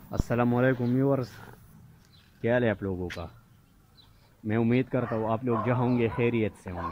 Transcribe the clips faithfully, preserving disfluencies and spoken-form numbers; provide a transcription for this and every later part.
अस्सलामुअलैकुम व्यूअर्स, क्या हाल है आप लोगों का। मैं उम्मीद करता हूँ आप लोग जहाँ होंगे खैरियत से होंगे।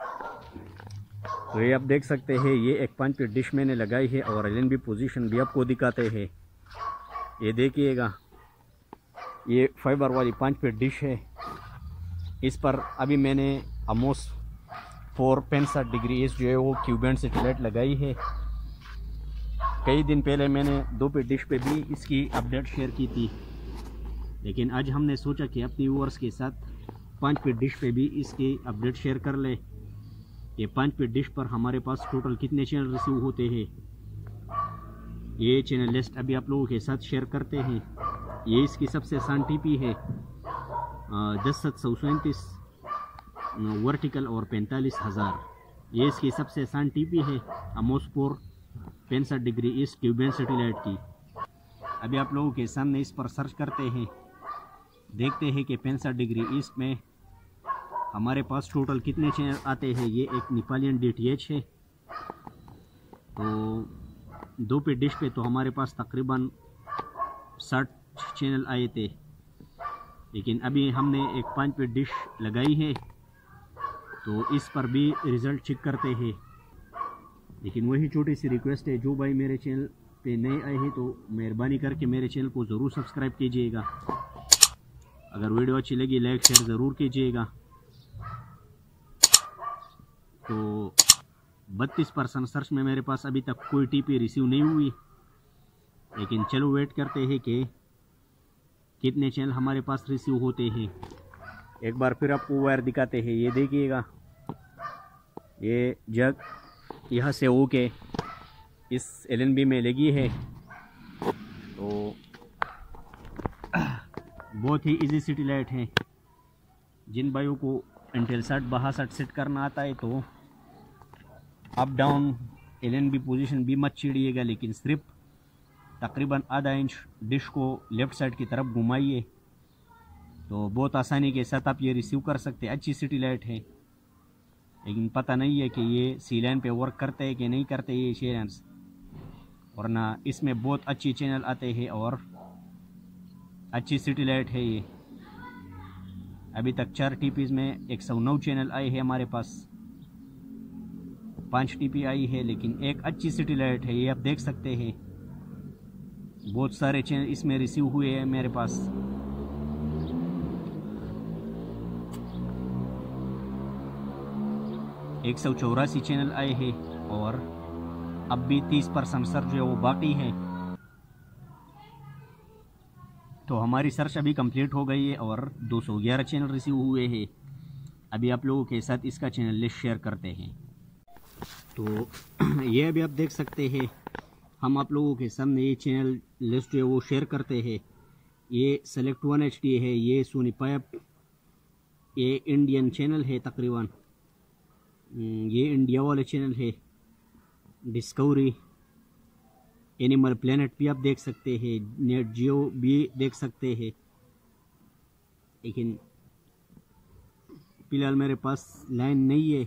तो ये आप देख सकते हैं, ये एक पाँच पे डिश मैंने लगाई है और एल एन बी पोजीशन भी आपको दिखाते हैं। ये देखिएगा, ये फाइबर वाली पाँच पे डिश है। इस पर अभी मैंने आमोस फोर पैंसठ डिग्री इस जो है वो क्यूबेंड सेटेलाइट लगाई है। कई दिन पहले मैंने दो पे डिश पे भी इसकी अपडेट शेयर की थी, लेकिन आज हमने सोचा कि अपने व्यूअर्स के साथ पाँच पे डिश पे भी इसकी अपडेट शेयर कर ले। ये पाँच पे डिश पर हमारे पास टोटल कितने चैनल रिसीव होते हैं, ये चैनल लिस्ट अभी आप लोगों के साथ शेयर करते हैं। ये इसकी सबसे आसान टीपी है, दस सत सौ सैंतीस वर्टिकल और पैंतालीस हज़ार। ये इसकी सबसे आसान टीपी है आमोस फोर पैंसठ डिग्री ईस्ट क्यूबेंड सेटेलाइट की। अभी आप लोगों के सामने इस पर सर्च करते हैं, देखते हैं कि पैंसठ डिग्री ईस्ट में हमारे पास टोटल कितने चैनल आते हैं। ये एक नेपालियन डी टी एच है। तो दो पे डिश पे तो हमारे पास तकरीबन साठ चैनल आए थे, लेकिन अभी हमने एक पाँच पे डिश लगाई है तो इस पर भी रिज़ल्ट चेक करते हैं। लेकिन वही छोटी सी रिक्वेस्ट है, जो भाई मेरे चैनल पे नए आए हैं तो मेहरबानी करके मेरे चैनल को ज़रूर सब्सक्राइब कीजिएगा। अगर वीडियो अच्छी लगी लाइक शेयर ज़रूर कीजिएगा। तो बत्तीस परसेंट सर्च में मेरे पास अभी तक कोई टीपी रिसीव नहीं हुई, लेकिन चलो वेट करते हैं कि कितने चैनल हमारे पास रिसीव होते हैं। एक बार फिर आपको वायर दिखाते हैं। ये देखिएगा, ये जग यहाँ से हो के इस एल एन बी में लगी है। तो बहुत ही इजी सेटेलाइट है। जिन भाइयों को इंटेलसाट बासठ सेट करना आता है तो up down L N B position भी मत छेड़िएगा, लेकिन सिर्फ तकरीबन आधा इंच डिश को लेफ़्ट साइड की तरफ घुमाइए तो बहुत आसानी के साथ आप ये रिसीव कर सकते हैं। अच्छी सेटेलाइट है, लेकिन पता नहीं है कि ये सी लाइन पे वर्क करते हैं कि नहीं करते ये चैनल्स, वरना इसमें बहुत अच्छी चैनल आते हैं और अच्छी सेटेलाइट है ये। अभी तक चार टीपीज में एक सौ नौ चैनल आए हैं हमारे पास, पाँच टीपी आई है, लेकिन एक अच्छी सेटेलाइट है। ये आप देख सकते हैं, बहुत सारे चैनल इसमें रिसीव हुए हैं मेरे पास। एक सौ चौरासी चैनल आए हैं और अब भी तीस परसेंट सर्च जो है वो बाकी है। तो हमारी सर्च अभी कंप्लीट हो गई है और दो सौ ग्यारह चैनल रिसीव हुए हैं। अभी आप लोगों के साथ इसका चैनल लिस्ट शेयर करते हैं। तो ये अभी आप देख सकते हैं, हम आप लोगों के सामने ये चैनल लिस्ट जो है वो शेयर करते हैं। ये सेलेक्ट वन एच डी है, ये सोनी पाइप, ये इंडियन चैनल है तकरीबन, ये इंडिया वाले चैनल है, डिस्कवरी, एनिमल प्लेनेट भी आप देख सकते हैं, नेट जियो भी देख सकते हैं। लेकिन फिलहाल मेरे पास लाइन नहीं है।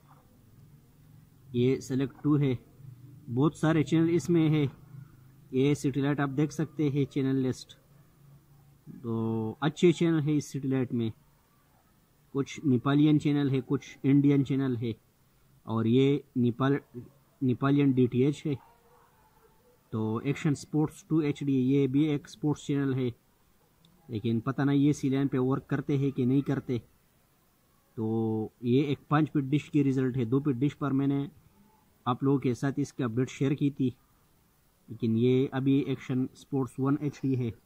ये सेलेक्ट टू है, बहुत सारे चैनल इसमें है। ये सेटेलाइट आप देख सकते हैं चैनल लिस्ट। तो अच्छे चैनल है इस सेटेलाइट में, कुछ नेपालियन चैनल है, कुछ इंडियन चैनल है, और ये नेपाल नेपालियन डी टी एच है। तो action sports two H D ये भी एक स्पोर्ट्स चैनल है, लेकिन पता नहीं ये सी लाइन पे वर्क करते हैं कि नहीं करते। तो ये एक पाँच पे डिश की रिज़ल्ट है। दो पे डिश पर मैंने आप लोगों के साथ इसकी अपडेट शेयर की थी, लेकिन ये अभी action sports one H D है।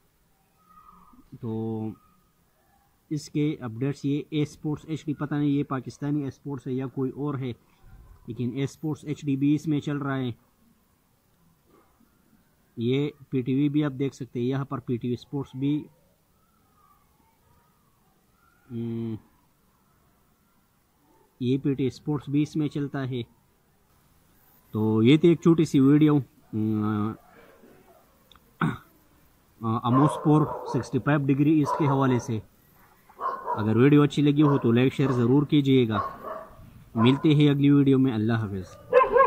तो इसके अपडेट्स ये ए स्पोर्ट्स एच डी, पता नहीं ये पाकिस्तानी ए स्पोर्ट्स है या कोई और है, लेकिन ए स्पोर्ट्स एच डी भी इसमें चल रहा है। ये पी टी वी भी आप देख सकते हैं, यहाँ पर पी टी वी स्पोर्ट्स भी, ये पी टी वी स्पोर्ट्स भी इसमें चलता है। तो ये थी एक छोटी सी video Amos four sixty five degree इसके हवाले से। अगर वीडियो अच्छी लगी हो तो लाइक शेयर ज़रूर कीजिएगा। मिलते हैं अगली वीडियो में। अल्लाह हाफ़िज़।